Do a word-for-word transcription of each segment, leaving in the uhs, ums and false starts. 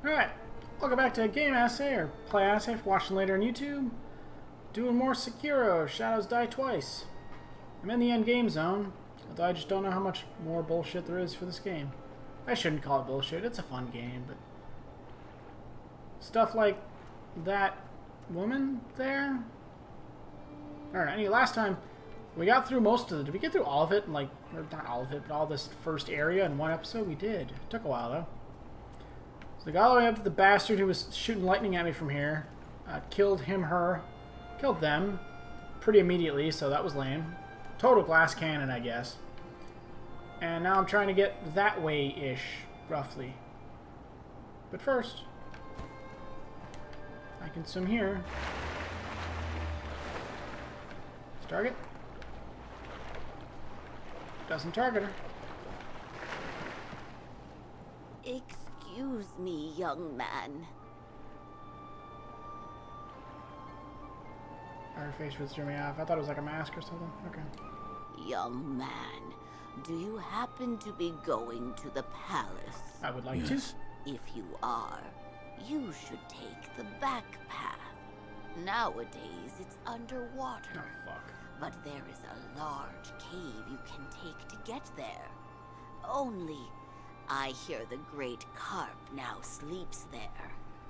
Alright, welcome back to Game Assay, or Play Assay for watching later on YouTube. Doing more Sekiro, Shadows Die Twice. I'm in the end game zone, although I just don't know how much more bullshit there is for this game. I shouldn't call it bullshit, it's a fun game, but... stuff like that woman there? Alright, anyway, last time we got through most of it. Did we get through all of it? Like, or not all of it, but all this first area in one episode? We did. It took a while, though. So I got all the way up to the bastard who was shooting lightning at me from here. Uh, killed him, her. Killed them pretty immediately, so that was lame. Total glass cannon, I guess. And now I'm trying to get that way-ish, roughly. But first, I can swim here. Let's target. Doesn't target her. Excuse me, young man. Her face was threw me off. I thought it was like a mask or something. Okay. Young man, do you happen to be going to the palace? I would like Yes. to. If you are, you should take the back path. Nowadays, it's underwater. Oh, fuck. But there is a large cave you can take to get there. Only, I hear the great carp now sleeps there.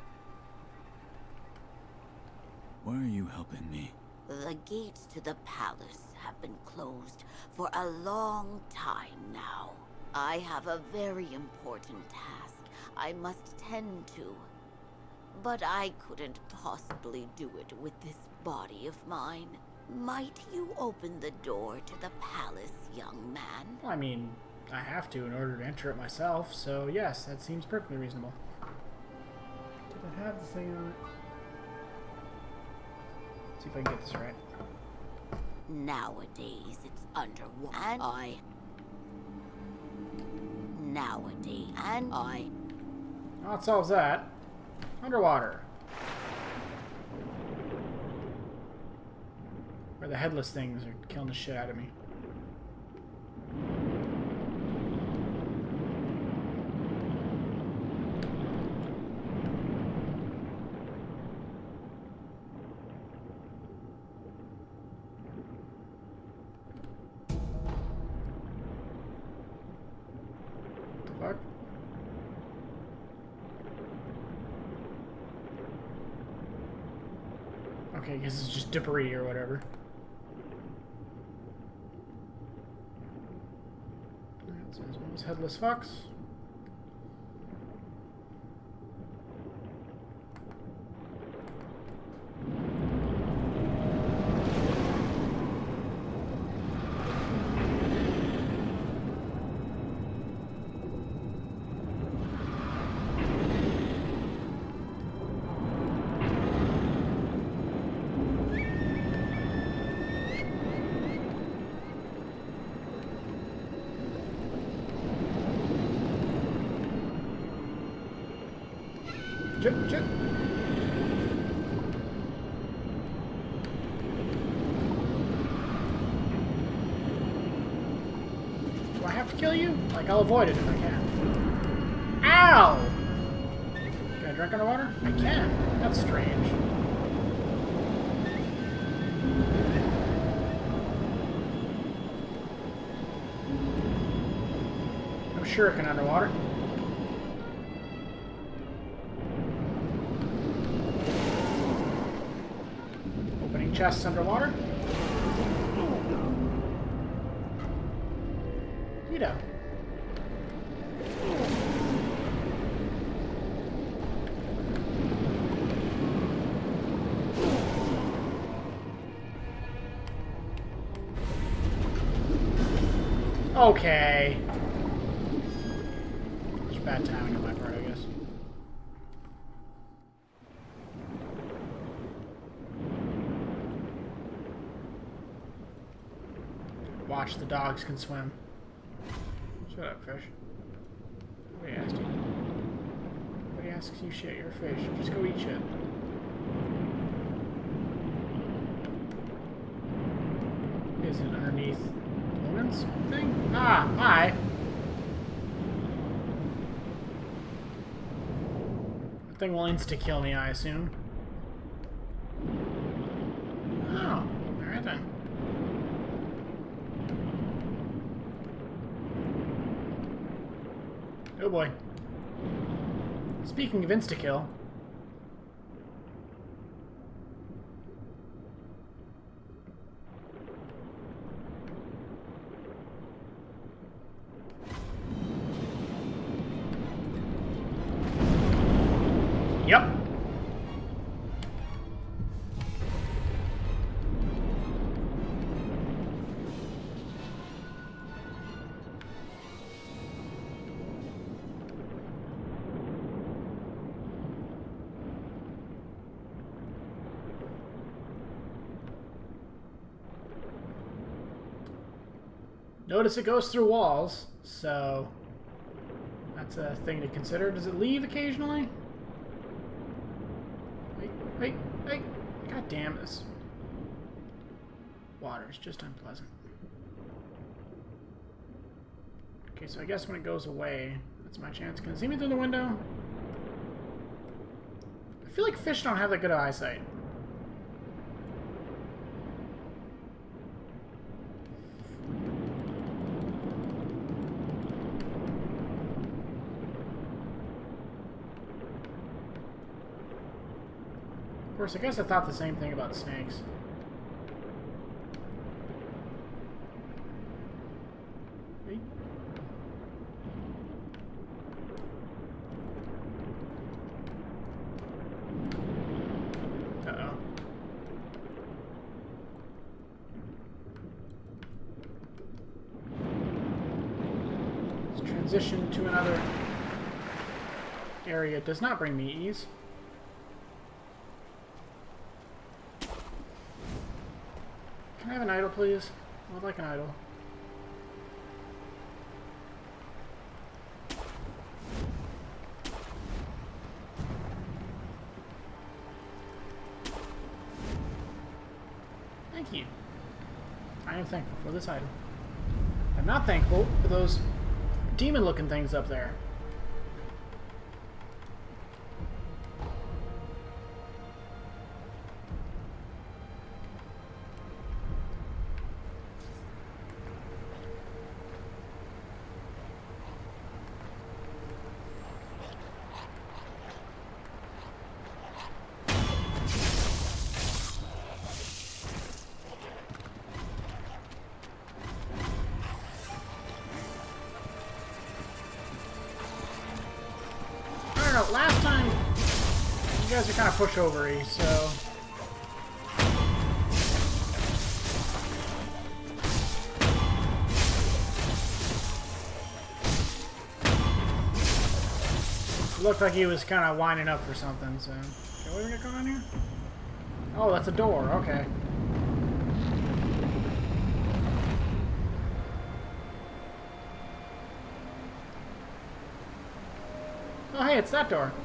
Why are you helping me? The gates to the palace have been closed for a long time now. I have a very important task I must tend to. But I couldn't possibly do it with this body of mine. Might you open the door to the palace, young man? Well, I mean, I have to in order to enter it myself, so yes, that seems perfectly reasonable. Did it have the thing on it? Let's see if I can get this right. Nowadays, it's underwater. And I... Nowadays, and I... Well, it solves that. Underwater. Where the headless things are killing the shit out of me. What the fuck? Okay, I guess it's just debris or whatever. Alright, so there's one of those headless fucks. Chip, chip. Do I have to kill you? Like, I'll avoid it if I can. Ow! Can I drink underwater? I can. That's strange. No shuriken underwater. Chests underwater. Neato. Okay. It's bad timing on my part, I guess. Watch, the dogs can swim. Shut up, fish. Nobody asked you. Nobody asks you shit, you're a fish. Just go eat shit. Is it underneath Conan's thing? Ah, hi. That thing will insta-kill me, I assume. Oh, alright then. Oh boy. Speaking of insta-kill... Yep. Notice it goes through walls, so that's a thing to consider. Does it leave occasionally? Wait, wait, wait. God damn this. Water is just unpleasant. Okay, so I guess when it goes away, that's my chance. Can it see me through the window? I feel like fish don't have that good eyesight. Of course, I guess I thought the same thing about snakes. Wait. Uh-oh. Let's transition to another area. It does not bring me ease. Can I have an idol, please? I would like an idol. Thank you. I am thankful for this idol. I'm not thankful for those demon-looking things up there. Last time, you guys are kind of pushover-y, so... It looked like he was kind of winding up for something, so... Okay, what do we got going on here? Oh, that's a door, okay. Oh, hey, it's that door.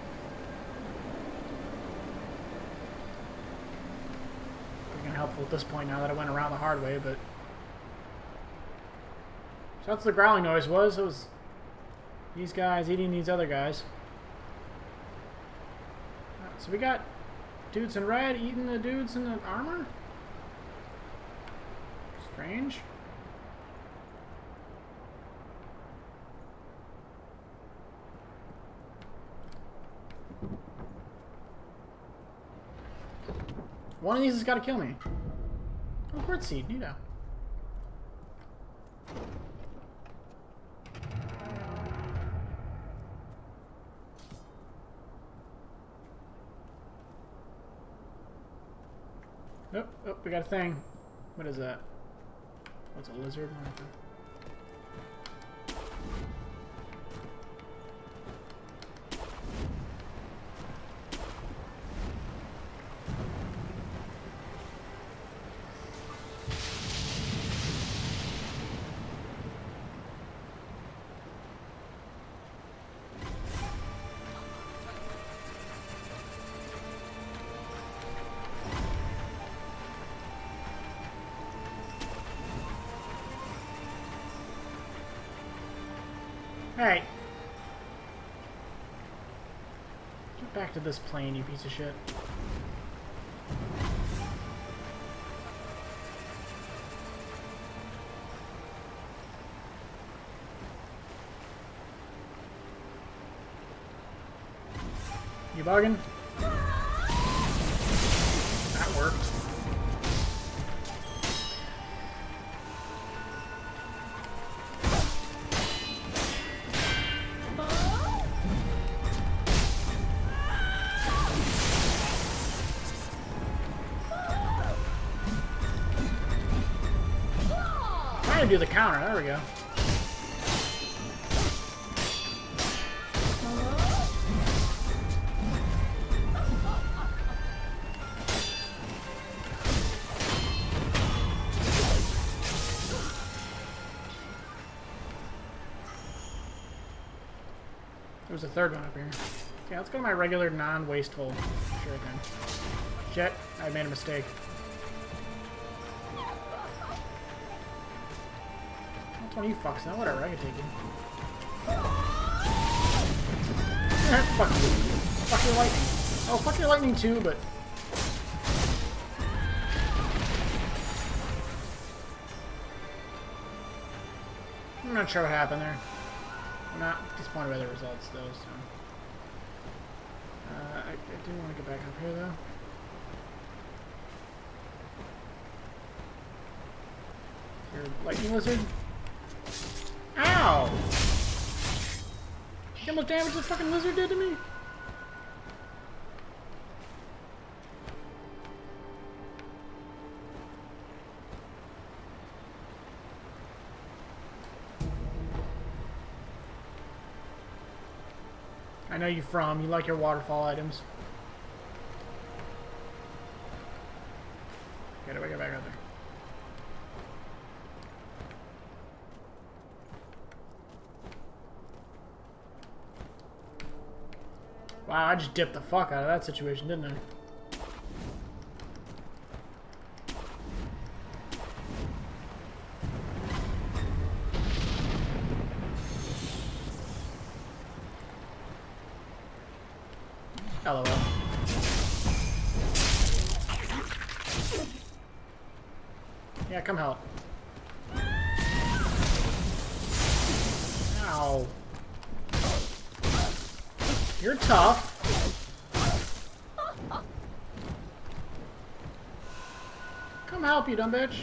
Freaking helpful at this point now that I went around the hard way, but... So that's the growling noise was. It was these guys eating these other guys. So we got dudes in red eating the dudes in the armor? Strange. One of these has got to kill me. Oh, quartz seed, neato. Oh, oh, we got a thing. What is that? What's a lizard? Hey. Get back to this plane, you piece of shit. You bugging? That worked. Trying to do the counter, there we go. There's a third one up here. Okay, let's go to my regular, non-wasteful sure thing. Shit, I made a mistake. That's one of you fucks now. Whatever, I can take you. Fuck you. Fuck your lightning. Oh, fuck your lightning too, but... I'm not sure what happened there. I'm not disappointed by the results, though, so... Uh, I, I do want to get back up here, though. Your lightning lizard? Ow! See how much damage the fucking lizard did to me? I know you from. You like your waterfall items. Okay, do I get back out there? Wow, I just dipped the fuck out of that situation, didn't I? LOL. Yeah, come help. Ow. You're tough. Come help, you dumb bitch.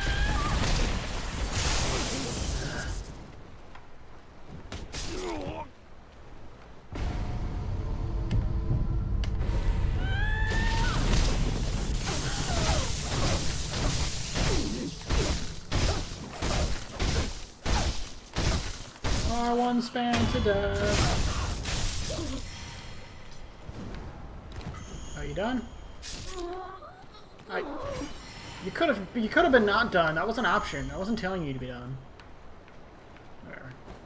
R one span to death. Are you done? I. You could have. You could have been not done. That was an option. I wasn't telling you to be done. Whatever.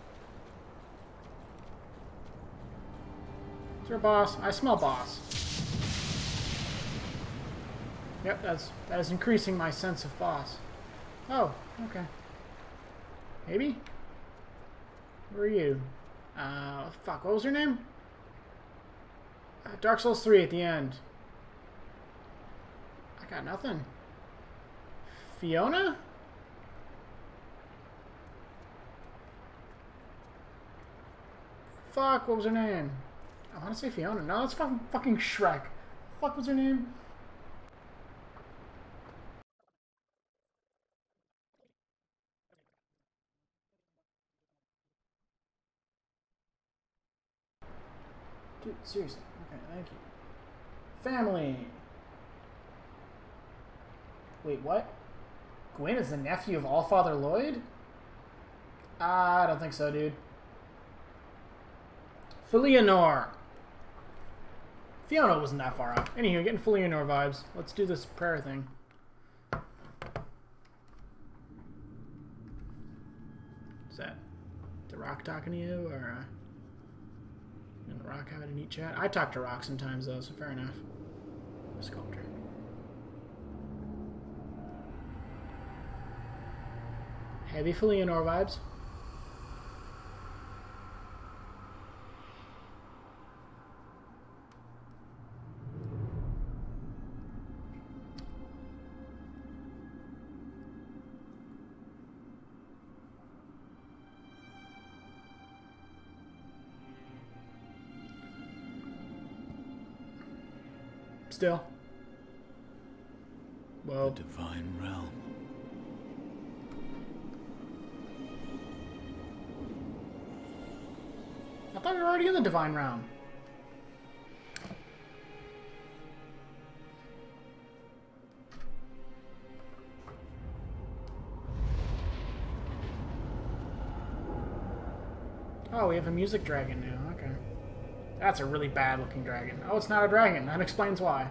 Is there a boss? I smell boss. Yep, that's that is increasing my sense of boss. Oh, okay. Maybe. Who are you? Uh, fuck. What was her name? Uh, Dark Souls three at the end. I got nothing. Fiona? Fuck, what was her name? I want to say Fiona. No, it's fucking, fucking Shrek. Fuck was her name? Dude, seriously. Okay, thank you. Family. Wait, what? Gwyn is the nephew of Allfather Lloyd? Uh, I don't think so, dude. Filianor. Fiona wasn't that far off. Anywho, getting Filianor vibes. Let's do this prayer thing. Is that The Rock talking to you, or... Uh, and The Rock having a neat chat? I talk to Rock sometimes, though, so fair enough. Sculptor. Heavy Filianor vibes. still. The Whoa. Divine Realm. I thought we were already in the Divine Realm. Oh, we have a music dragon now. Okay. That's a really bad looking dragon. Oh, it's not a dragon. That explains why.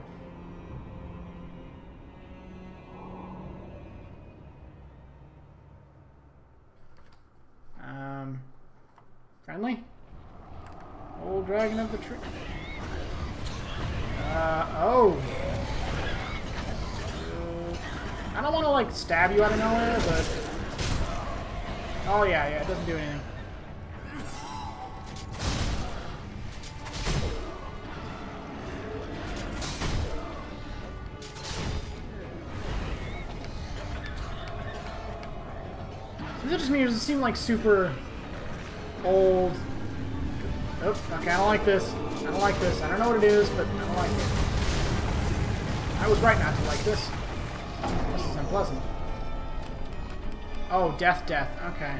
Um, friendly? Old dragon of the tree. Uh, oh. Uh, I don't want to, like, stab you out of nowhere, but... Oh, yeah, yeah, it doesn't do anything. Is it just me, or does it seem like super old? Oh, okay, I don't like this. I don't like this. I don't know what it is, but I don't like it. I was right not to like this. This is unpleasant. Oh, death, death. Okay.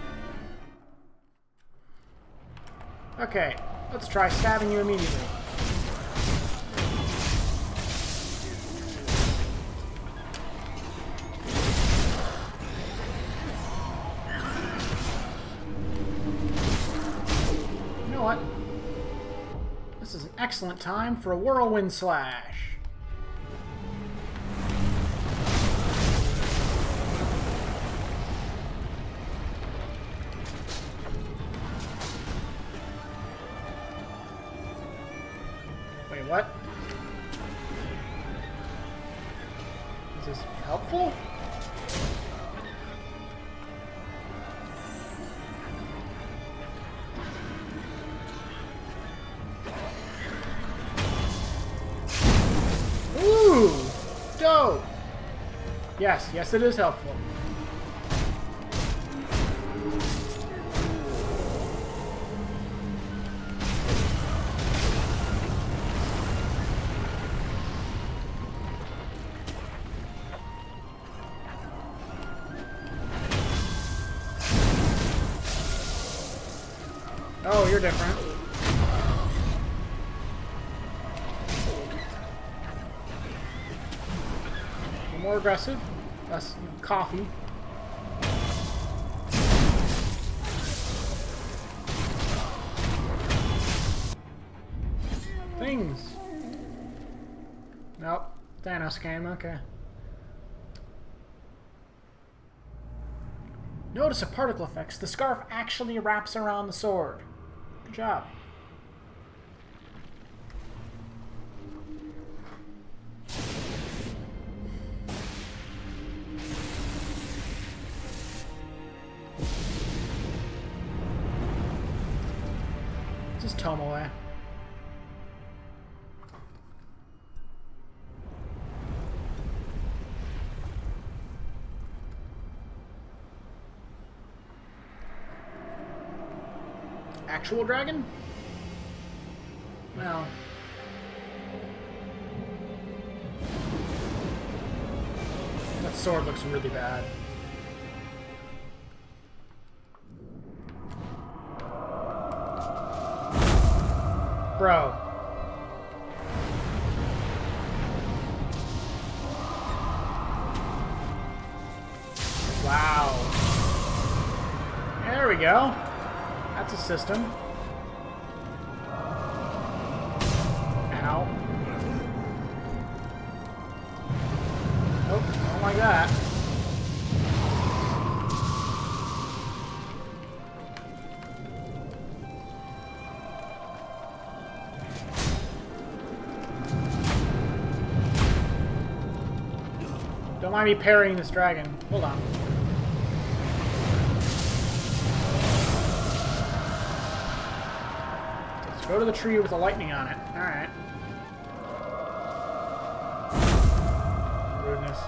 Okay, let's try stabbing you immediately. This is an excellent time for a whirlwind slash. Wait, what? Is this helpful? Ooh! Dope! Yes, yes it is helpful. Oh, you're different. More aggressive, less coffee. Things. Nope. Thanos came, okay. Notice a particle effects. The scarf actually wraps around the sword. Good job. Just tow him away. Actual dragon? Well. That sword looks really bad. Bro. Wow. There we go. That's a system. Ow. Nope, I don't like that. Don't mind me parrying this dragon. Hold on. Let's go to the tree with the lightning on it. Alright. Rudeness.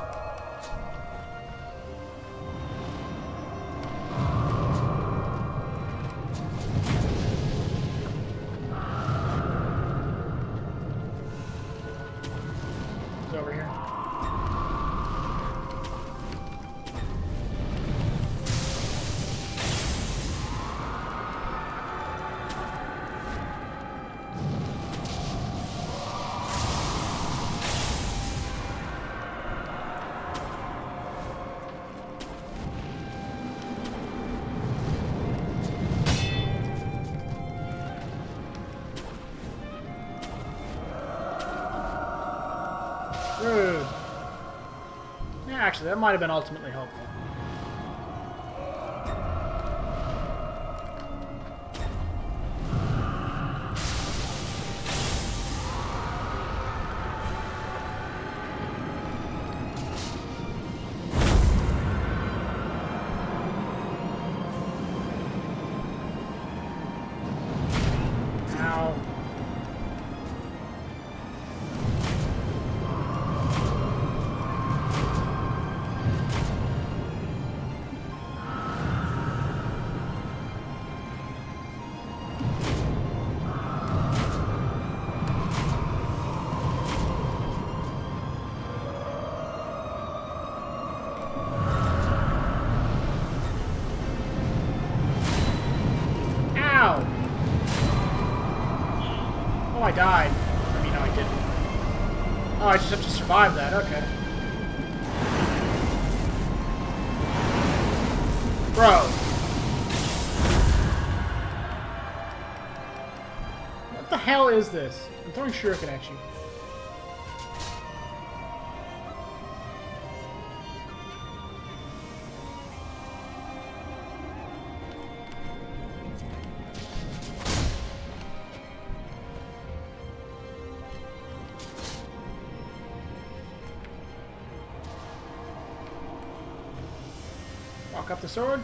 Rude. Yeah, actually, that might have been ultimately helpful. Oh, I died. I mean, no, I didn't. Oh, I just have to survive that. Okay. Bro. What the hell is this? I'm throwing shuriken at you. Walk up the sword.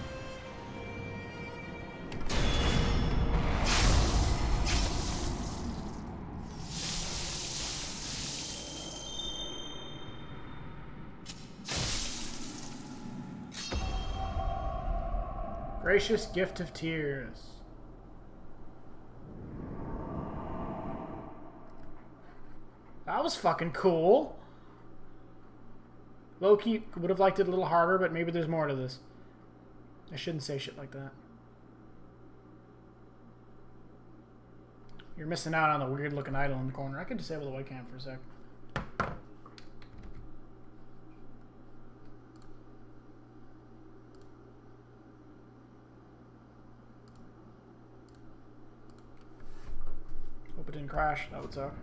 Gracious gift of tears. That was fucking cool. Loki would have liked it a little harder, but maybe there's more to this. I shouldn't say shit like that. You're missing out on the weird looking idol in the corner. I could disable the white cam for a sec. Hope it didn't crash. That would suck.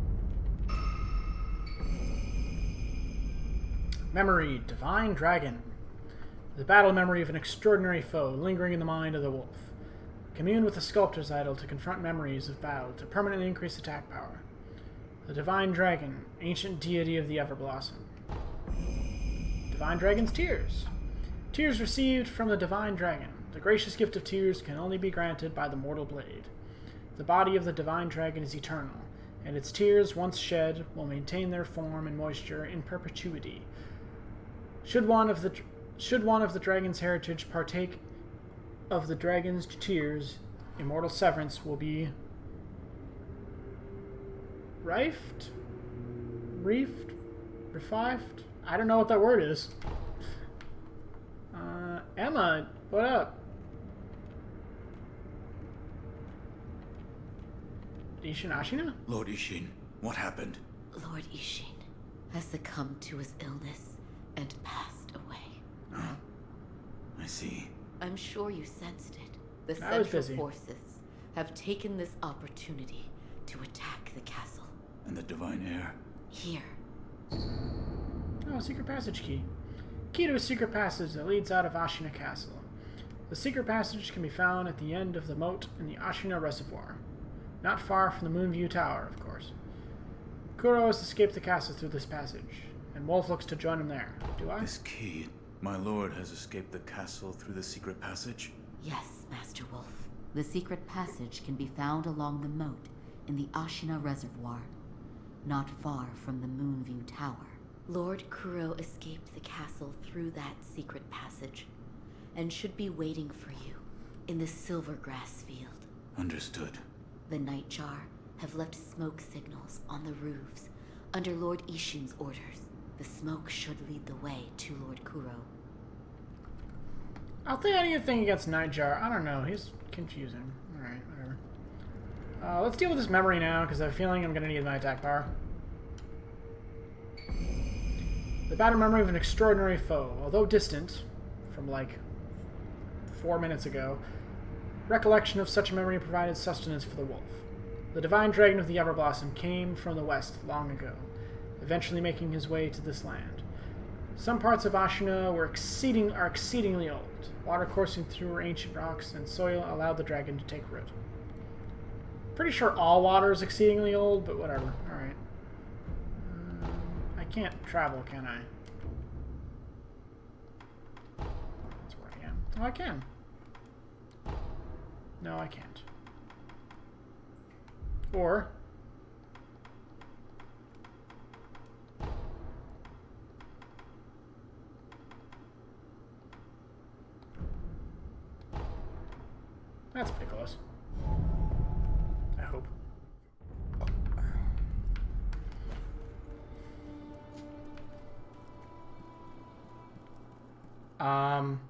Memory, Divine Dragon. The battle memory of an extraordinary foe lingering in the mind of the wolf. Commune with the sculptor's idol to confront memories of battle to permanently increase attack power. The Divine Dragon, ancient deity of the Everblossom. Divine Dragon's Tears. Tears received from the Divine Dragon. The gracious gift of tears can only be granted by the mortal blade. The body of the Divine Dragon is eternal, and its tears, once shed, will maintain their form and moisture in perpetuity. Should one of the should one of the dragon's heritage partake of the dragon's tears, immortal severance will be rifed, reefed, revived. I don't know what that word is. Uh, Emma, what up? Isshin Ashina? Lord Isshin, what happened? Lord Isshin has succumbed to his illness and passed away. Huh? I see. I'm sure you sensed it. The I was Central busy. Forces have taken this opportunity to attack the castle. And the Divine Heir? Here. Oh, secret passage key. Key to a secret passage that leads out of Ashina Castle. The secret passage can be found at the end of the moat in the Ashina Reservoir. Not far from the Moonview Tower, of course. Kuro has escaped the castle through this passage, and Wolf looks to join him there. Do I? This key. My lord has escaped the castle through the secret passage? Yes, Master Wolf. The secret passage can be found along the moat in the Ashina Reservoir, not far from the Moonview Tower. Lord Kuro escaped the castle through that secret passage, and should be waiting for you in the Silvergrass Field. Understood. The Nightjar have left smoke signals on the roofs under Lord Isshin's orders. The smoke should lead the way to Lord Kuro. I'll think anything against Nightjar. I don't know. He's confusing. Alright, whatever. Uh, let's deal with this memory now, because I have a feeling I'm going to need my attack power. The battle memory of an extraordinary foe. Although distant, from like four minutes ago, recollection of such a memory provided sustenance for the wolf. The Divine Dragon of the Everblossom came from the west long ago. The eventually making his way to this land. Some parts of Ashina were exceeding are exceedingly old. Water coursing through ancient rocks and soil allowed the dragon to take root. Pretty sure all water is exceedingly old, but whatever. Alright. Um, I can't travel, can I? That's where I am. Oh, I can. No, I can't. Or... That's pretty close. I hope. Um...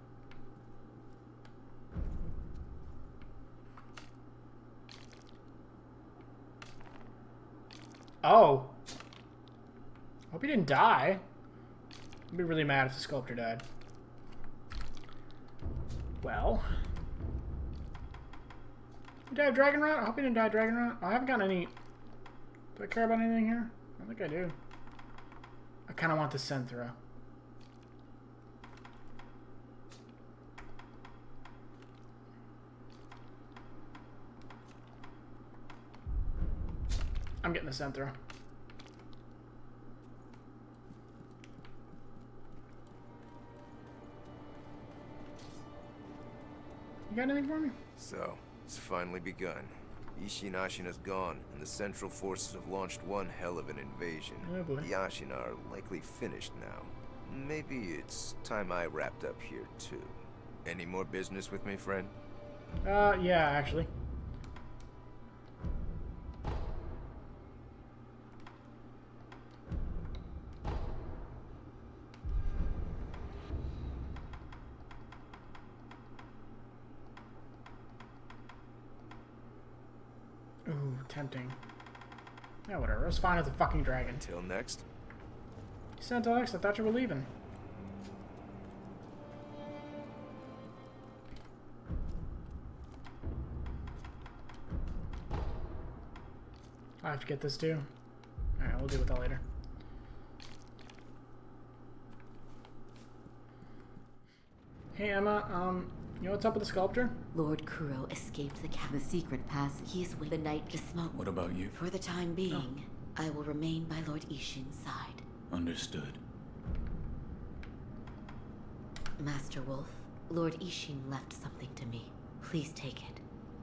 Oh. Hope he didn't die. I'd be really mad if the sculptor died. Well. You died of Dragon Rot? I hope you didn't die of Dragon Rot. I haven't gotten any... Do I care about anything here? I think I do. I kind of want the Synthra. I'm getting the Synthra. You got anything for me? So, it's finally begun. Ishin Ashina's gone, and the Central Forces have launched one hell of an invasion. Oh boy. The Ashina are likely finished now. Maybe it's time I wrapped up here, too. Any more business with me, friend? Uh, yeah, actually. Ooh, tempting. Yeah, whatever. It was fine as a fucking dragon. Until next. You said until next. I thought you were leaving. I have to get this too. Alright, we'll deal with that later. Hey Emma, um, you know what's up with the sculptor? Lord Kuro escaped the ca- the secret pass. He is with the Knight Dismount. What about you? For the time being, oh. I will remain by Lord Ishin's side. Understood. Master Wolf, Lord Ishin left something to me. Please take it.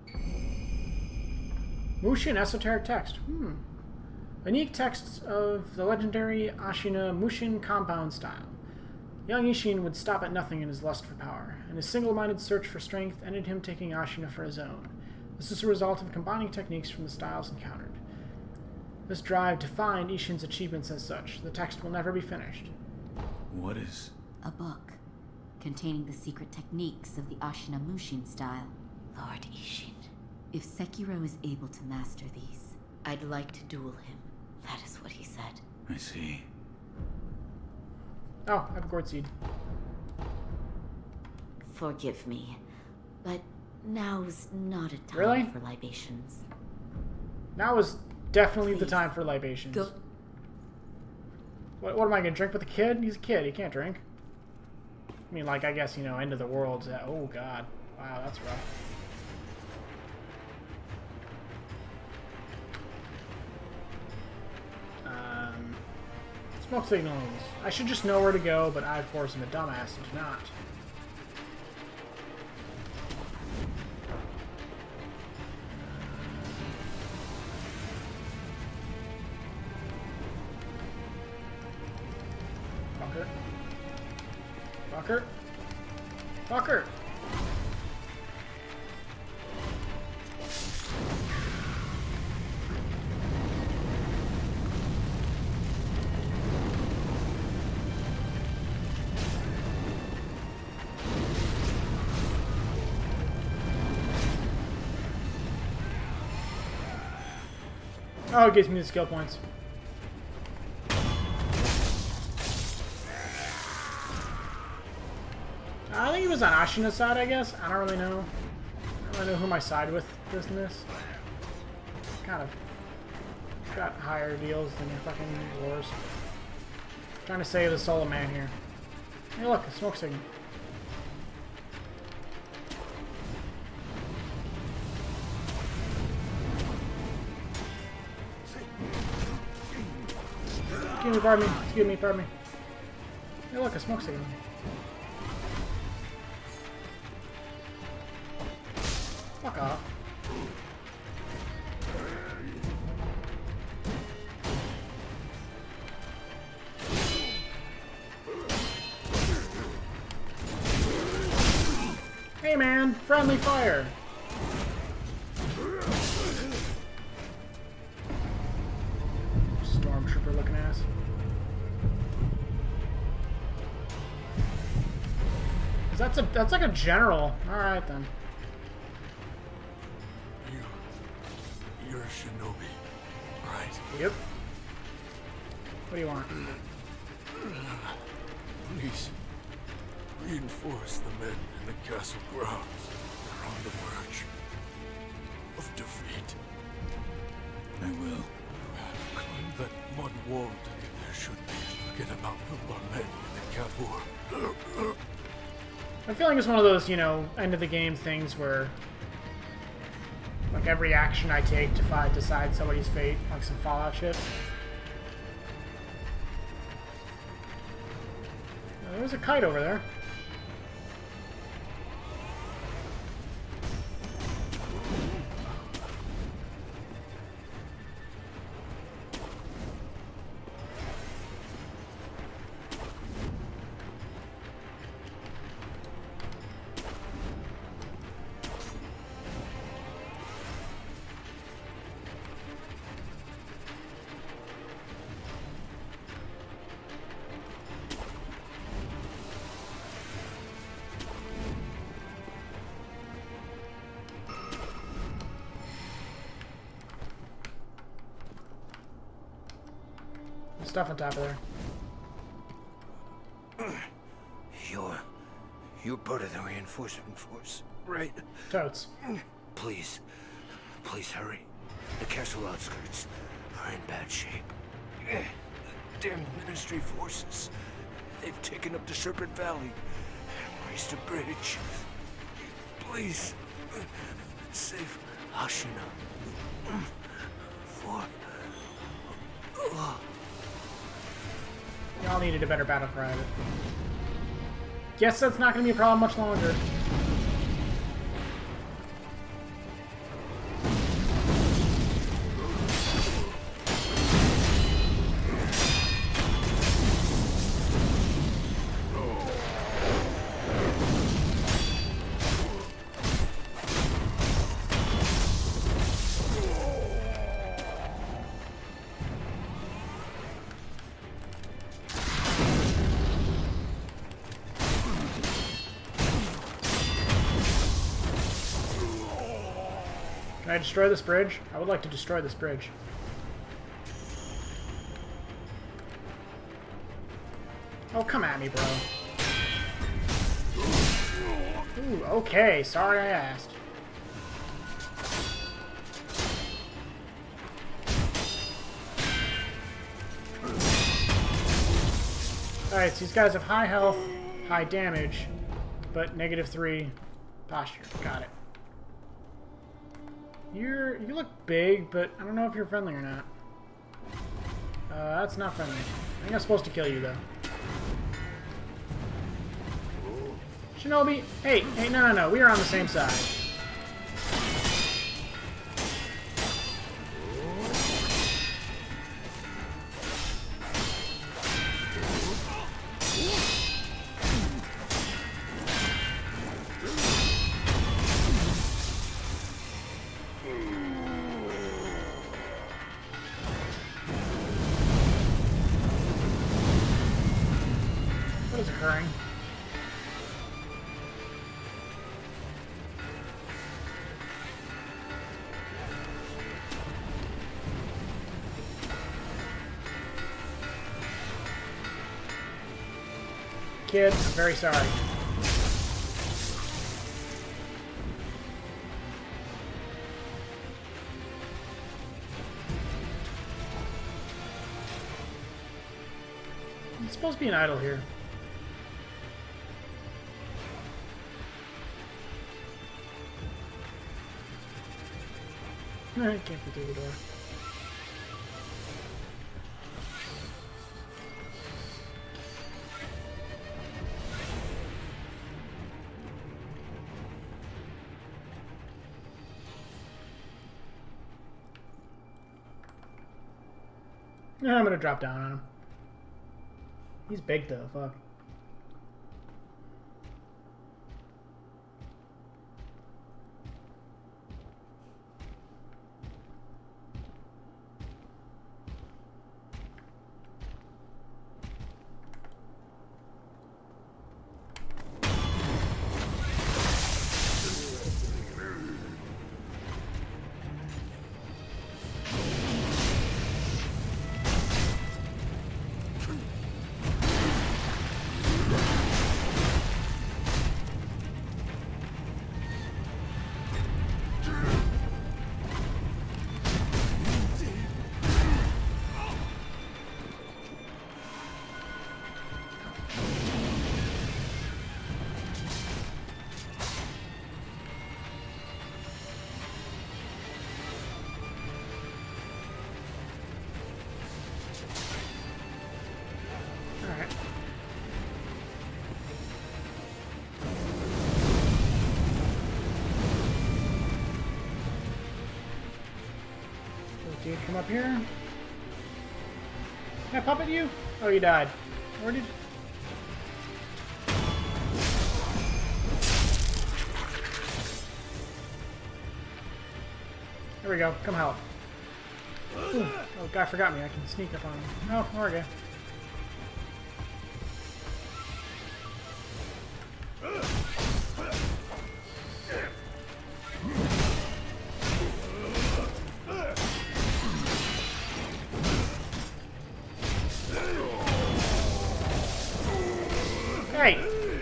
Mushin esoteric text. Hmm. Unique texts of the legendary Ashina Mushin compound style. Young Ishin would stop at nothing in his lust for power, and his single-minded search for strength ended him taking Ashina for his own. This is a result of combining techniques from the styles encountered. This drive defined Ishin's achievements as such. The text will never be finished. What is... A book containing the secret techniques of the Ashina Mushin style. Lord Ishin. If Sekiro is able to master these, I'd like to duel him. That is what he said. I see. Oh, I have a gourd seed. Forgive me, but now's not a time Really? for libations. Now is definitely the Please. time for libations. Go. What, what am I gonna drink with a kid? He's a kid. He can't drink. I mean, like, I guess, you know, end of the world. Uh, oh, God. Wow, that's rough. Um, smoke signals. I should just know where to go, but I, of course, am a dumbass and do not. Fucker. Fucker. Fucker. Oh, it gives me the skill points. I think he was on Ashina's side, I guess. I don't really know. I don't really know who my side with this and this. Kind of got higher deals than your fucking wars. Trying to save the solo man here. Hey, look, a smoke signal. Excuse me, pardon me. Excuse me, pardon me. Hey, look, a smoke signal. Fuck off. Hey man, friendly fire! Stormtrooper looking ass. That's a that's like a general. Alright then. You you're a shinobi, right? Yep. What do you want? Please reinforce the men in the castle grounds. They're on the verge of defeat. I will. Climb that mud wall to get there should be. Forget about our men in the Kabur. I'm feeling it's one of those, you know, end of the game things where like every action I take to fight decides somebody's fate, like some Fallout shit. Uh, there's a kite over there. Stuff on top of there. You're... You're part of the reinforcement force, right? Totes. Please. Please hurry. The castle outskirts are in bad shape. The damn Ministry forces. They've taken up the Serpent Valley and raised a bridge. Please. Save Ashina. For... Oh. Y'all needed a better battle cry. Guess that's not going to be a problem much longer. Can I destroy this bridge? I would like to destroy this bridge. Oh, come at me, bro. Ooh, okay. Sorry I asked. Alright, so these guys have high health, high damage, but negative three posture. Got it. You're you look big, but I don't know if you're friendly or not. Uh, that's not friendly. I think I'm supposed to kill you though. Shinobi, hey, hey, no, no, no, we are on the same side. What is occurring? Kid, I'm very sorry. It's supposed to be an idol here. I can't get through the door. Yeah, I'm gonna drop down on him. He's big though, fuck. Dude, come up here. Can I pop at you? Oh, you died. Where did you... There we go. Come help. Ooh. Oh, guy forgot me. I can sneak up on him. Oh, there we go. Hey!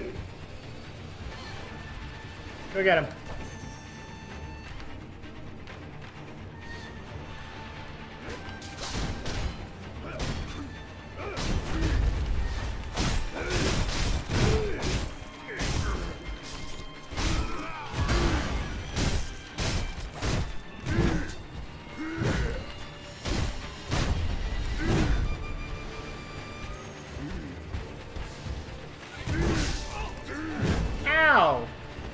Go get him. Ow!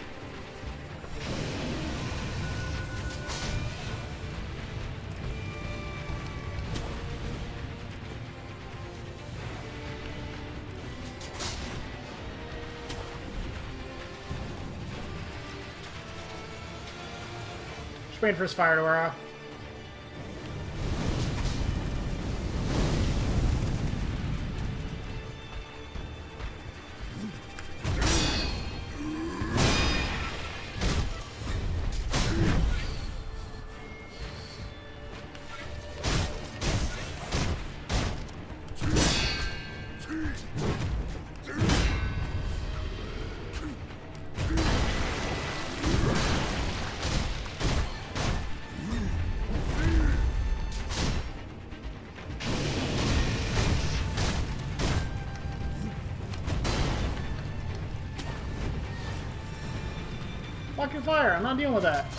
Just waiting for his fire to wear off. Block your fire. I'm not dealing with that.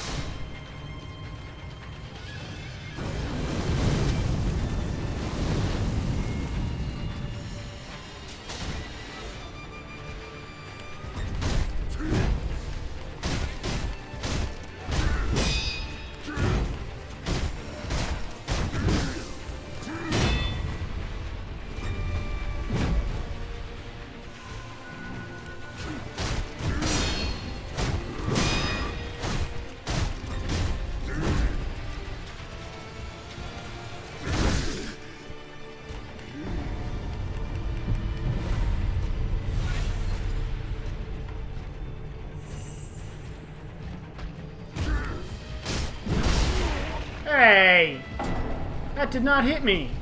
Hey! That did not hit me!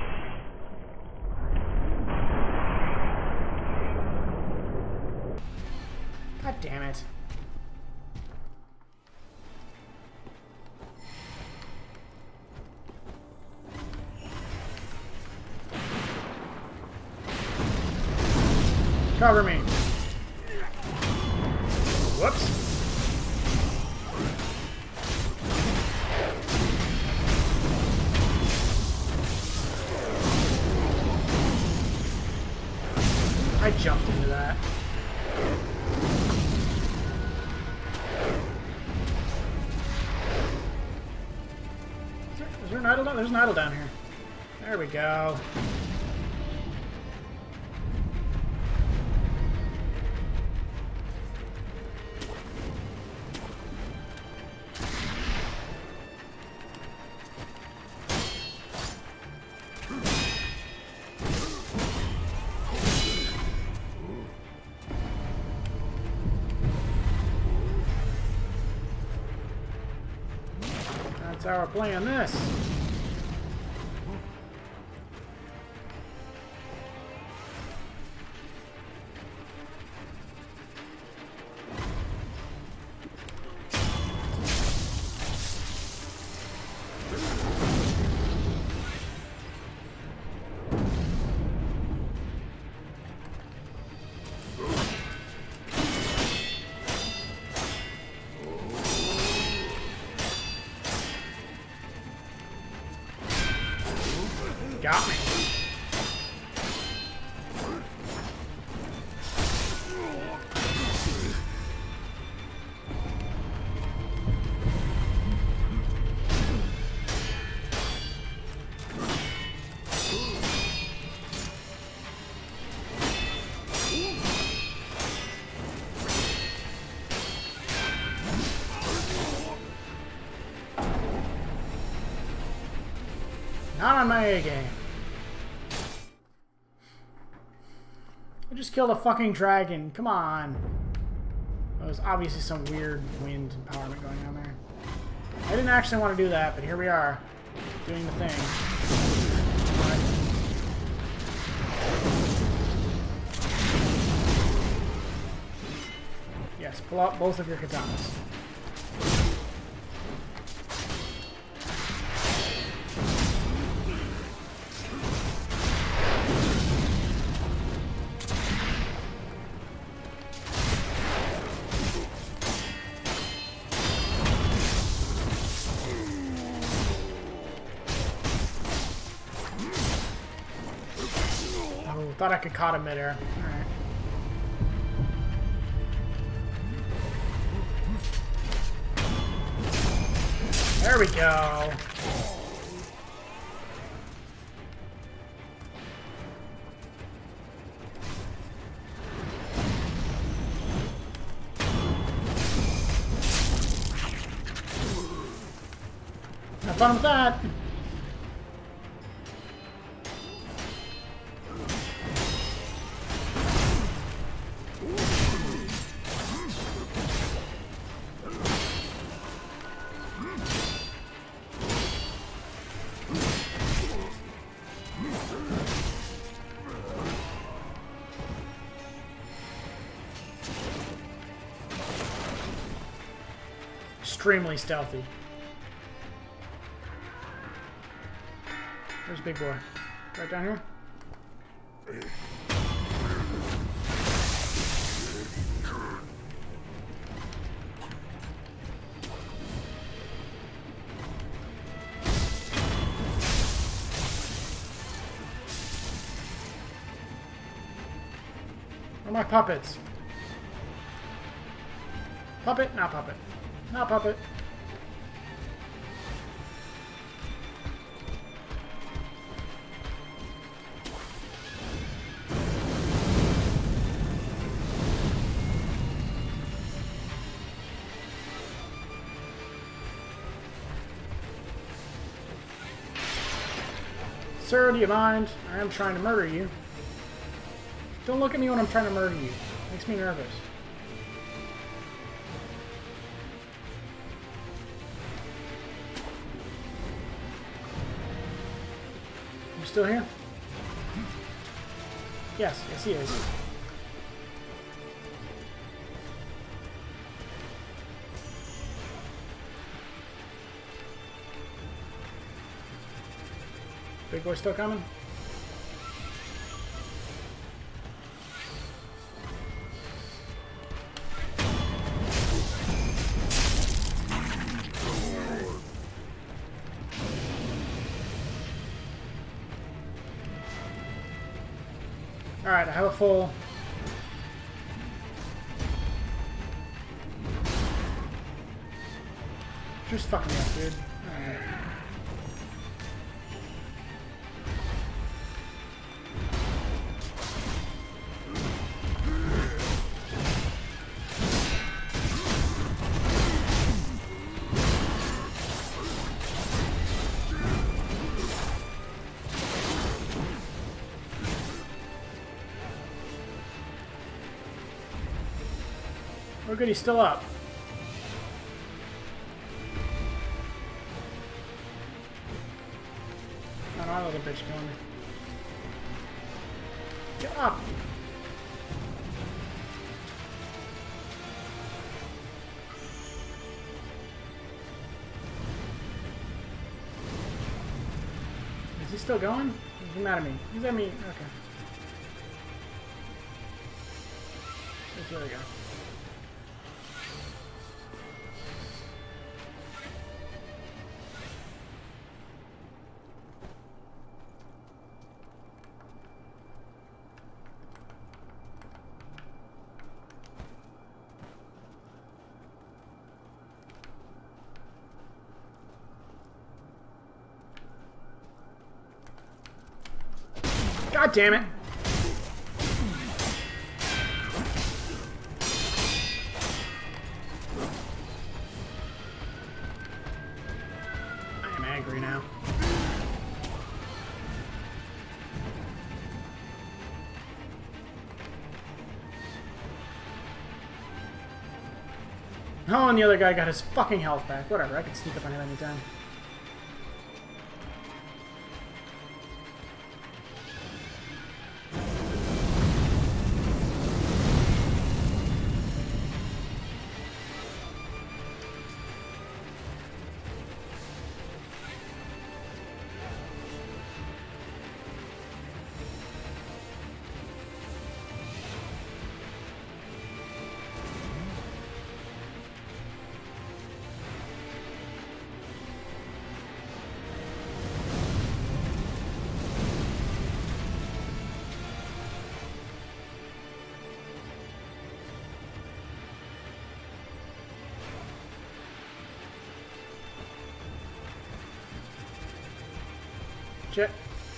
God damn it. Cover me. Whoops. I jumped into that. Is there, is there an idol down? There's an idol down here. There we go. That's how we're playing this. Got me. Not on my A game. I just killed a fucking dragon. Come on. There was obviously some weird wind empowerment going on there. I didn't actually want to do that, but here we are. Doing the thing. Right. Yes, pull out both of your katanas. Thought I could caught him midair. Alright. There we go. Have fun with that. Extremely stealthy. Where's Big Boy? Right down here? Where are my puppets? Puppet? Not puppet. Not puppet. Sir, do you mind? I am trying to murder you. Don't look at me when I'm trying to murder you. Makes me nervous. You still here? Yes, yes he is. Big Boy still coming? Alright, I have a full... Just fucking me up, dude. Alright. Oh good, he's still up. Oh, no, little bitch killing me. Get up! Is he still going? Is he mad at me? He's at me. Okay. There we go. God damn it! I am angry now. Oh, and the other guy got his fucking health back. Whatever, I can sneak up on him anytime. Shit.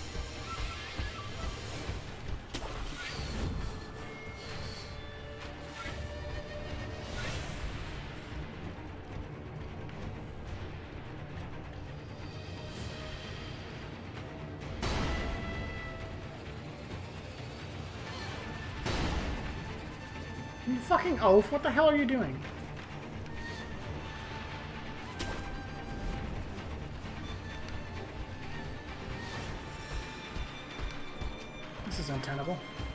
You fucking oaf, what the hell are you doing? This is untenable.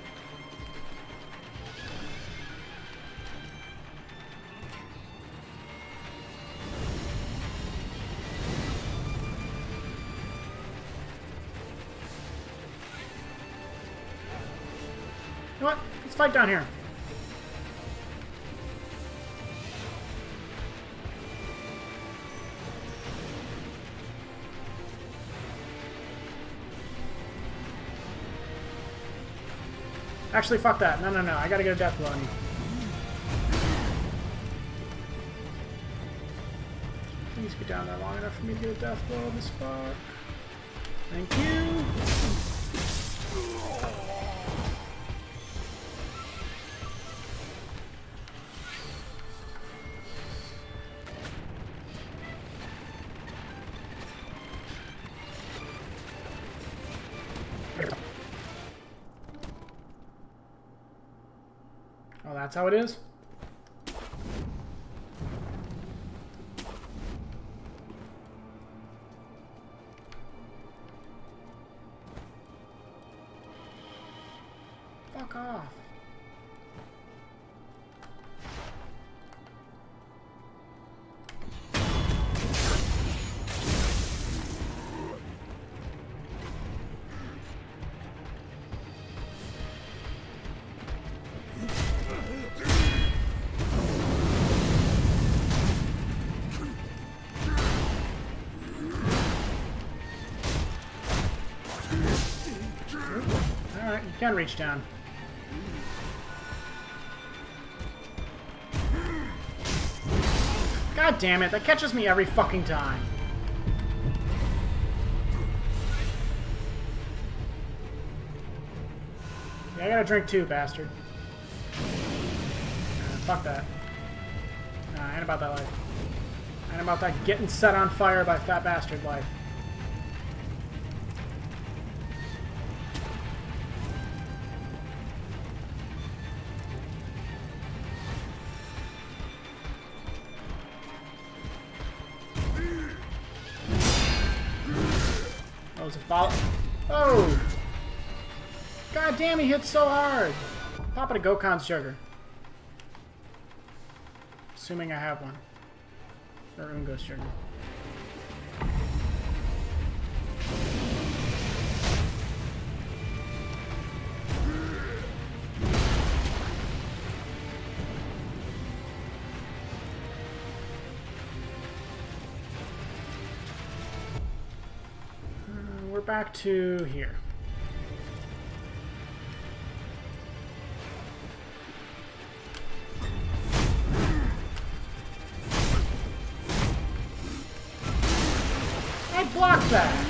You know what? Let's fight down here. Actually, fuck that. No, no, no. I gotta get a death blow on you. Please be down there long enough for me to get a death blow on this fuck. Thank you. Oh, that's how it is? Fuck off. Alright, you can reach down. God damn it, that catches me every fucking time. Yeah, I gotta drink too, bastard. Uh, fuck that. Nah, I ain't about that life. I ain't about that getting set on fire by fat bastard life. Oh, was it follow? Oh! God damn, he hit so hard! Pop it a Gokon's sugar. Assuming I have one. Or Ungo's sugar. Uh, we're back to here. Block that!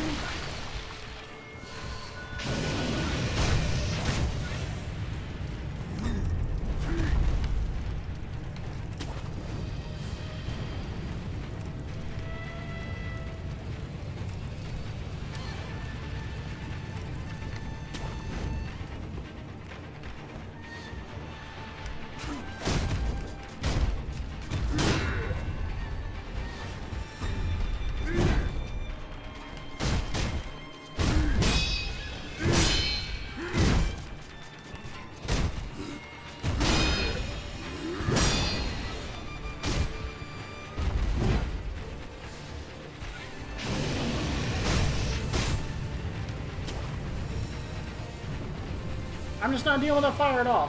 I'm just not dealing with that fire at all.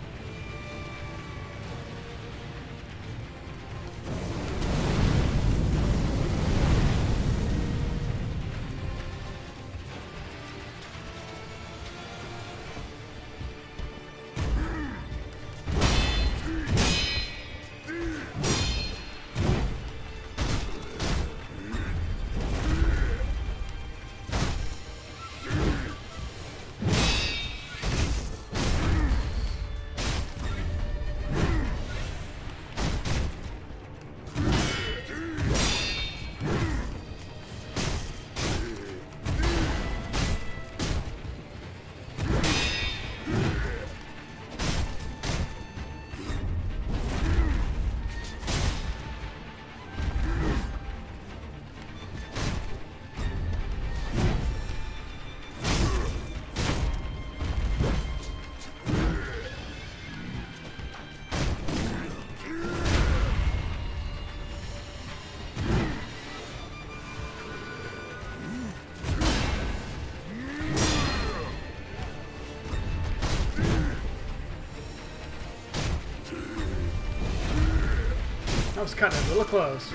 That was cutting it a little close.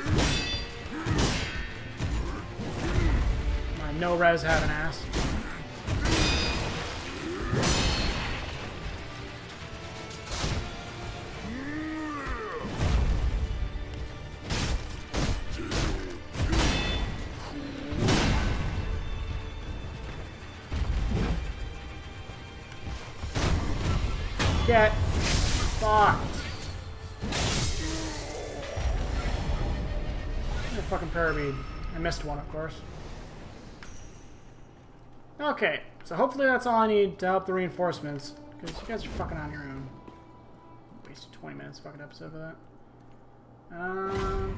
My no res having ass. Get fucked. Fucking Parabead. I missed one, of course. Okay, so hopefully that's all I need to help the reinforcements, because you guys are fucking on your own. Wasted twenty minutes fucking episode for that. Um...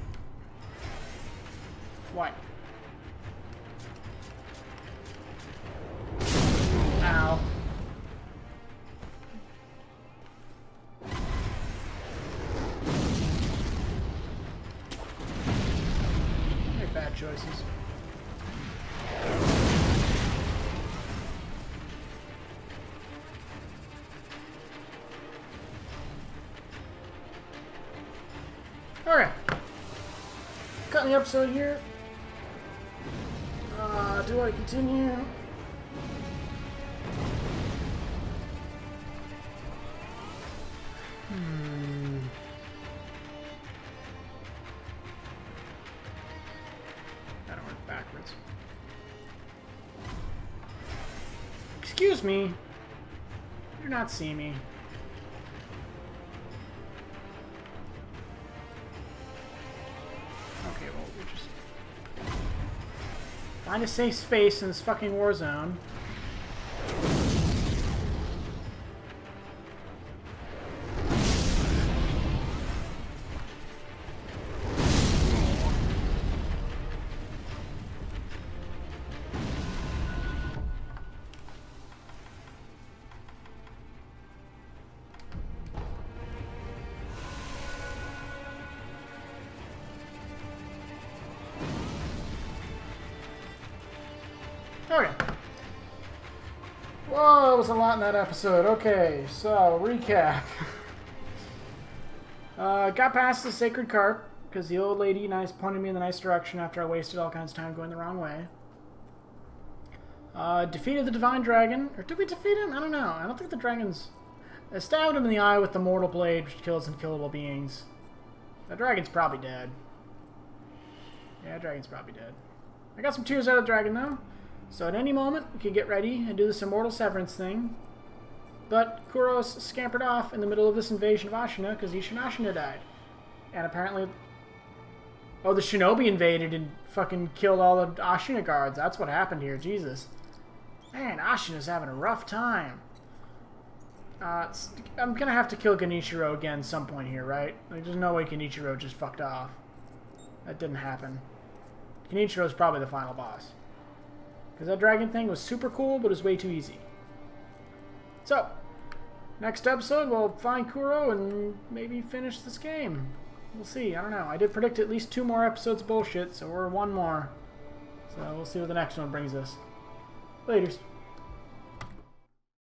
What? Ow. Bad choices. Alright. Cutting the episode here. Uh, do I continue? Excuse me. You do not see me. Okay, well, we'll just find a safe space in this fucking war zone. Okay. Whoa, that was a lot in that episode. Okay, so, recap. uh, got past the Sacred Carp, because the old lady nice pointed me in the nice direction after I wasted all kinds of time going the wrong way. Uh, defeated the Divine Dragon. Or did we defeat him? I don't know. I don't think the dragons... I stabbed him in the eye with the Mortal Blade, which kills unkillable beings. The dragon's probably dead. Yeah, the dragon's probably dead. I got some tears out of the dragon, though. So at any moment, we could get ready and do this Immortal Severance thing. But Kuros scampered off in the middle of this invasion of Ashina because Ishin Ashina died. And apparently... Oh, the Shinobi invaded and fucking killed all the Ashina guards. That's what happened here. Jesus. Man, Ashina's having a rough time. Uh, I'm gonna have to kill Genichiro again some point here, right? Like, there's no way Genichiro just fucked off. That didn't happen. Genichiro's probably the final boss. Because that dragon thing was super cool, but it was way too easy. So, next episode, we'll find Kuro and maybe finish this game. We'll see. I don't know. I did predict at least two more episodes of bullshit, so we're one more. So we'll see what the next one brings us. Laters.